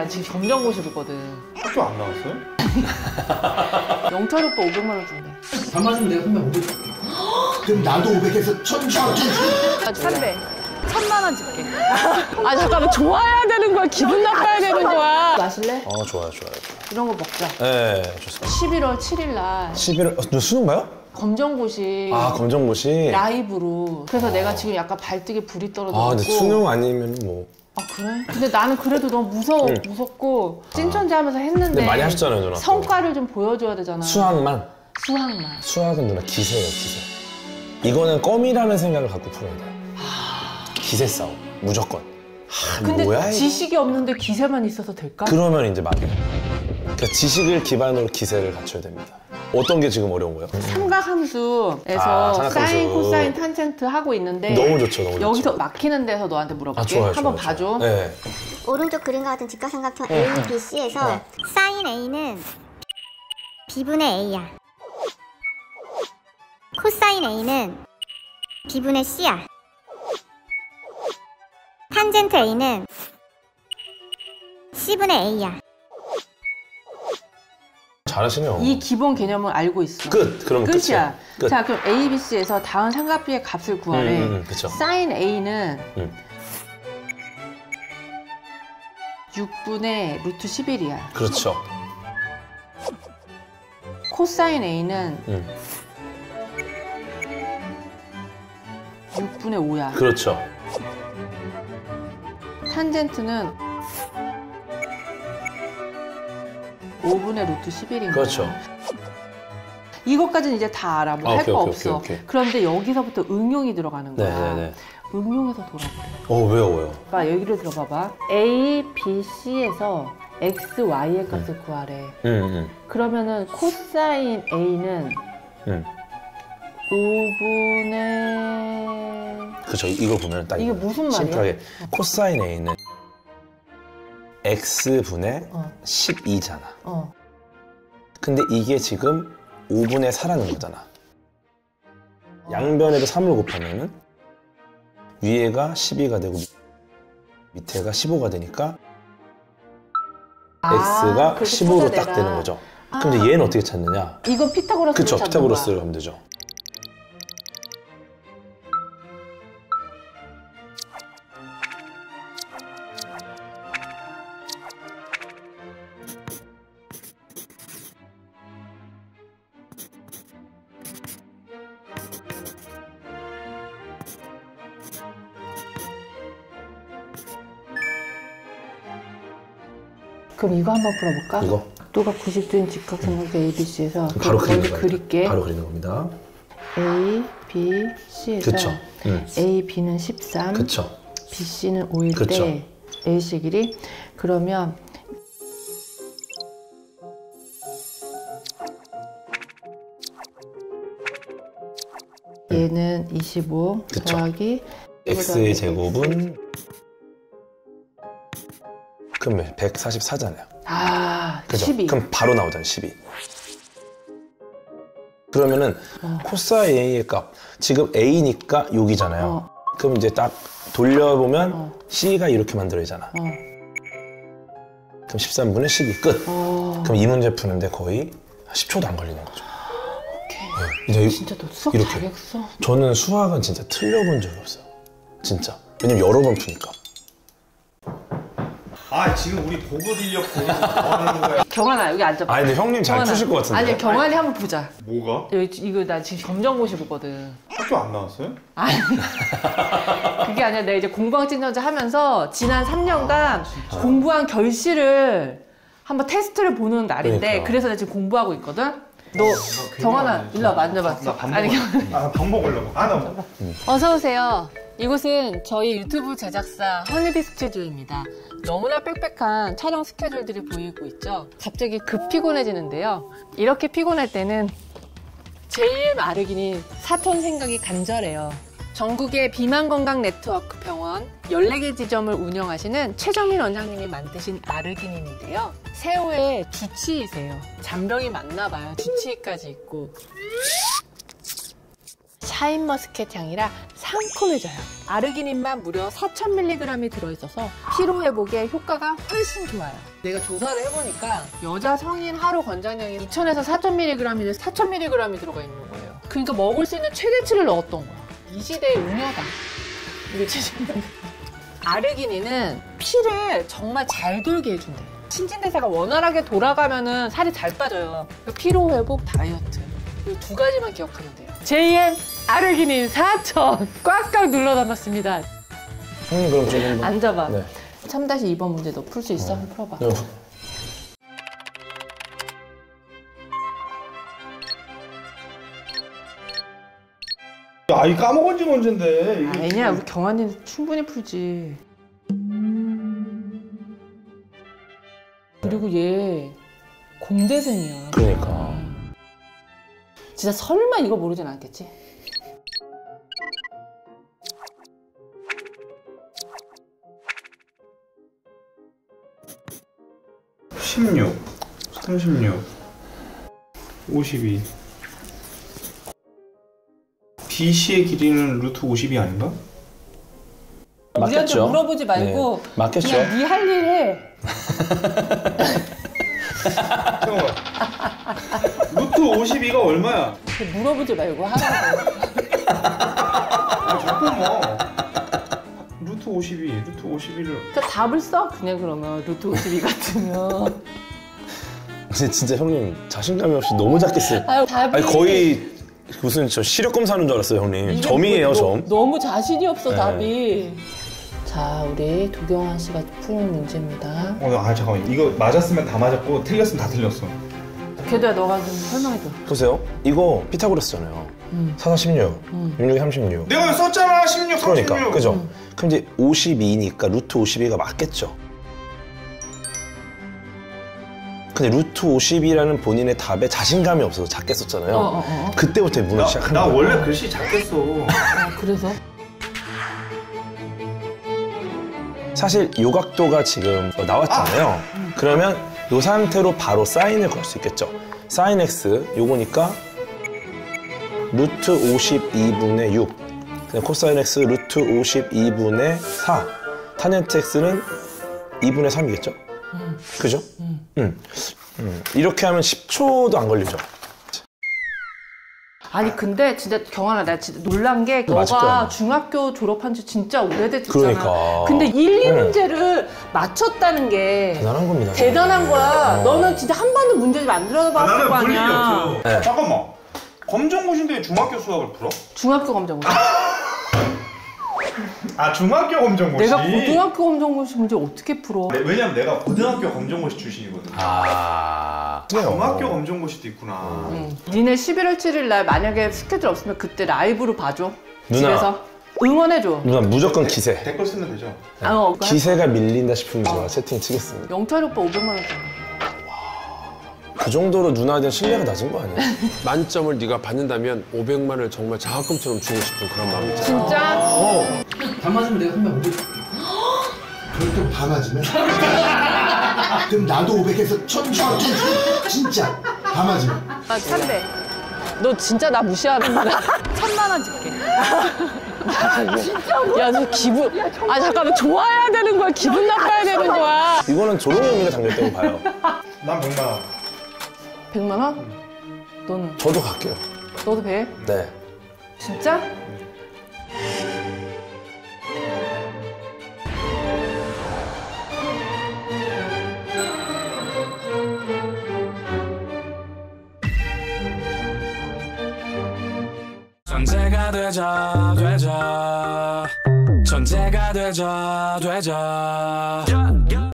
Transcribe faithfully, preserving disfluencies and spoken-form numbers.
나 지금 검정고시거든. 학교 안 나왔어요? 영철 오빠 오백만 원 준대. 다 맞으면 내가 선배 오백 줄게. 그럼 나도 오백에서 천 줘. 삼백. 천만 원 줄게. 아 잠깐만, 좋아야 되는 거야? 기분 나빠야 되는 거야? 마실래? 어 좋아요 좋아요. 이런 거 먹자. 네 좋습니다. 십일월 칠일 날 십일월 어, 너 수능 봐요? 검정고시. 아 검정고시. 라이브로. 그래서 아. 내가 지금 약간 발등에 불이 떨어져갖고. 아 근데 수능 아니면 뭐. 아 그래? 근데 나는 그래도 너무 무서워. 응. 무섭고 찐천재 하면서 했는데. 근데 많이 하셨잖아요 누나. 성과를 좀 보여줘야 되잖아. 수학만? 수학만. 수학은 누나 기세예요 기세. 이거는 껌이라는 생각을 갖고 풀어야 돼요. 기세 싸움 무조건. 아, 근데 뭐야, 지식이 없는데 기세만 있어서 될까? 그러면 이제 맞아요. 그러니까 지식을 기반으로 기세를 갖춰야 됩니다. 어떤 게 지금 어려운 거예요? 삼각함수에서 아, 삼각함수. 사인, 코사인, 탄젠트 하고 있는데 너무 좋죠, 너무 좋죠. 여기서 막히는 데서 너한테 물어볼게. 아, 좋아요, 한번 좋아요, 봐줘. 좋아요. 네. 오른쪽 그림과 같은 직각삼각형 네. A, B, C에서 네. 사인 A는 B분의 A야. 코사인 A는 B분의 C야. 탄젠트 A는 C분의 A야. 잘하시네요. 이 기본 개념을 알고 있어. 끝! 그럼 끝이야. 끝. 자, 그럼 A, B, C에서 다음 삼각비의 값을 구하래. 음, 음, 그쵸. 사인 A는 음. 육분의 루트 십일이야. 그렇죠. 코사인 A는 음. 육분의 오야. 그렇죠. 탄젠트는 오분의 루트 십일인 거야. 그렇죠. 이것까지는 이제 다 알아. 뭐 아, 할 거 오케이, 없어. 오케이, 오케이. 그런데 여기서부터 응용이 들어가는 거야. 네네네. 응용해서 돌아보래. 어, 왜요, 왜요? 봐, 여기를 들어봐봐. A, B, C에서 X, Y의 값을 음. 구하래. 음, 음. 그러면은 코사인 A는 음. 오분의... 그쵸, 이걸 보면 딱 이게 무슨 말이야? 심플하게 코사인 A는 X분의 어. 십이잖아. 어. 근데 이게 지금 오분의 사라는 거잖아. 양변에도 삼을 곱하면은 위에가 십이가 되고 밑에가 십오가 되니까 아, X가 십오로 딱 찾아내라. 되는 거죠. 아. 그럼 이제 얘는 어떻게 찾느냐? 이건 피타고라스를 그쵸, 찾는 피타고라스를 거야. 하면 되죠. 그럼 이거 한번 풀어볼까? 이거? 각도가 구십 도인 직각삼각형 A, B, C에서 바로 그리는 먼저 거예요. 그릴게. 바로 그리는 겁니다. A, B, C에서 그쵸. 음. A, B는 십삼, 그쵸. B, C는 오일 그쵸. 때 A씨 길이? 그러면 얘는 이십오 그쵸. 더하기 X의 제곱은 그럼 백사십사잖아요. 아, 그죠? 십이. 그럼 바로 나오잖아요, 십이. 그러면은 어. 코사인 A의 값, 지금 A니까 여기잖아요. 어. 그럼 이제 딱 돌려보면 어. C가 이렇게 만들어지잖아. 어. 그럼 십삼분의 십이 끝. 어. 그럼 이 문제 푸는데 거의 십 초도 안 걸리는 거죠. 오케이. 네. 진짜 너 수학 이렇게. 잘했어. 저는 수학은 진짜 틀려본 적이 없어요. 진짜. 왜냐면 여러 번 푸니까. 아 지금 우리 보고 들려 보고 뭐 하는 거야? 경환아 여기 앉아봐. 아 근데 형님 잘 경환아. 푸실 것 같은데. 아니 경환이 한번 보자. 뭐가? 여기 이거 나 지금 검정고시 보거든. 학교 안 나왔어요? 아니 그게 아니라 내가 이제 공부왕 찐전자 하면서 지난 삼 년간 아, 공부한 결실을 한번 테스트를 보는 날인데 그러니까. 그래서 내가 지금 공부하고 있거든. 너 경환아 일로 와봐 앉아봐. 아니 아, 밥 먹으려고. 아, 나 먹어. 어서 오세요. 이곳은 저희 유튜브 제작사 허니비 스튜디오입니다. 너무나 빽빽한 촬영 스케줄들이 보이고 있죠. 갑자기 급 피곤해지는데요. 이렇게 피곤할 때는 제일 마르기니 사촌 생각이 간절해요. 전국의 비만 건강 네트워크 병원 열네 개 지점을 운영하시는 최정민 원장님이 만드신 마르기닌인데요. 새우의 주치의세요. 잔병이 많나 봐요. 주치의까지 있고. 자, 샤인머스켓 향이라 상큼해져요. 아르기닌만 무려 사천 밀리그램이 들어있어서 피로회복에 효과가 훨씬 좋아요. 내가 조사를 해보니까 여자 성인 하루 권장량이 이천에서 사천 밀리그램인데 사천 밀리그램이 들어가 있는 거예요. 그러니까 먹을 수 있는 최대치를 넣었던 거야. 이 시대의 음료다. 이게 진짜. 아르기닌은 피를 정말 잘 돌게 해준대. 신진대사가 원활하게 돌아가면은 살이 잘 빠져요. 피로 회복, 다이어트. 이 두 가지만 기억하면 돼요. 제이엠 아르기닌 사천 꽉꽉 눌러 담았습니다. 형님 그럼 좀 한번. 앉아봐. 네. 삼 이 번 문제 너 풀 수 있어? 한번 풀어봐. 네. 아, 이 까먹은 지 언젠데. 이게 아니야, 우리 경환이는 충분히 풀지. 그리고 얘 공대생이야. 그러니까. 진짜 설마 이거 모르진 않겠지? 십육, 삼십육, 오십이. 비씨의 길이는 루트 오십이 아닌가? 우리한테 맞겠죠? 물어보지 말고 네, 맞겠죠? 그냥 네 할 일 해. 잠깐만. 루트 오십이가 얼마야? 물어보지 말고 하라고. 아, 잠깐만. 루트 오십이, 루트 오십이를. 그러니까 답을 써 그냥 그러면 루트 오십이 같으면. 근데 진짜 형님 자신감이 없이 너무 작게 쓰. 아유, 답이 아니 거의 무슨 저 시력 검사하는 줄 알았어요 형님. 이게 점이에요 뭐, 점. 너, 너무 자신이 없어 네. 답이. 자, 우리 도경환 씨가 푸는 문제입니다. 어, 아, 잠깐만. 이거 맞았으면 다 맞았고, 틀렸으면 다 틀렸어. 걔도야 너가 좀 설명해줘. 보세요. 이거 피타고라스잖아요. 음. 사, 사, 십육, 음. 육, 육, 삼십육. 내가 썼잖아, 십육, 삼십육. 그러니까 그죠? 음. 그럼 이제 오십이니까 루트 오십이가 맞겠죠? 근데 루트 오십이라는 본인의 답에 자신감이 없어서 작게 썼잖아요. 어, 어, 어. 그때부터 문을 나, 시작한 나 거예요. 원래 글씨 작게 써. 아, 그래서? 사실 요 각도가 지금 나왔잖아요. 아! 그러면 요 상태로 바로 사인을 걸 수 있겠죠. 사인 x 요거니까 루트 오십이분의 육, 코사인 x 루트 오십이분의 사, 탄젠트 x는 이분의 삼이겠죠? 음. 그죠? 음. 음. 음. 이렇게 하면 십 초도 안 걸리죠. 아니 근데 진짜 경환아 나 진짜 놀란 게 맞을 너가 거야. 중학교 졸업한 지 진짜 오래됐잖아. 그러니까. 근데 일, 이 응. 문제를 맞췄다는 게 대단한 겁니다. 대단한 거야. 어. 너는 진짜 한 번도 문제를 만들어 아, 봤을 나는 거 볼 일이 아니야. 없어. 네. 잠깐만. 검정고시인데 왜 중학교 수학을 풀어? 중학교 검정고시. 아, 중학교 검정고시? 내가 고등학교 검정고시 문제 어떻게 풀어? 네, 왜냐면 내가 고등학교 검정고시 출신이거든. 아. 중학교 검정고시도 있구나. 응. 니네 십일월 칠일 날 만약에 스케줄 없으면 그때 라이브로 봐줘. 누나. 집에서 응원해줘. 누나 무조건 기세. 댓글 쓰면 되죠? 아, 어, 그거 기세가 밀린다 싶으면 제가 채팅 치겠습니다. 영철 오빠 오백만 원 줬잖아. 그 정도로 누나에 대한 신뢰가 낮은 거 아니야? 만점을 네가 받는다면 오백만을 정말 장학금처럼 주고 싶은 그런 마음이 있잖아. 진짜? 어. 다 맞으면 내가 선배 오백 줄게. 절대 다 맞으면? 그럼 나도 오백에서 천천 진짜 다 맞으면. 아, 삼백. 너 진짜 나 무시하는구나. 천만 원 줄게. 진짜로? 야, 너 기분. 아, 잠깐만. 좋아해야 되는 거야? 기분 나빠야 되는 거야? 이거는 조롱의 의미가 담겼다고 봐요. 난 백만 원. 백만 원? 너는? 저도 갈게요. 너도 백? 네. 진짜? 천재가 되자 되자 천재가 되자 되자